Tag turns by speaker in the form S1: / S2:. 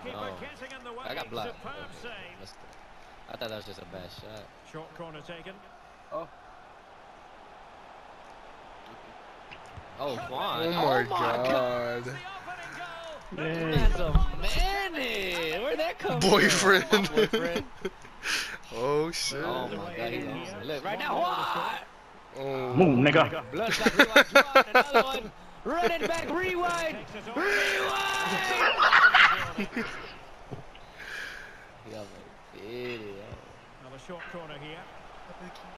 S1: Goalkeeper getting in the way.
S2: I got blocked.
S1: Superb save.
S2: I thought that was just a bad shot.
S1: Short corner taken.
S2: Oh. Oh, Juan.
S3: Oh my God.
S2: That's a man. Where'd that come
S3: Boyfriend.
S2: from? Boyfriend.
S3: Oh shit.
S2: Oh my God, he's on. Look, right now, Juan.
S3: Oh.
S4: Move, nigga.
S2: Bloodshot, rewind, Juan, another one. Run it back, rewind. Rewind.
S1: Another short corner here.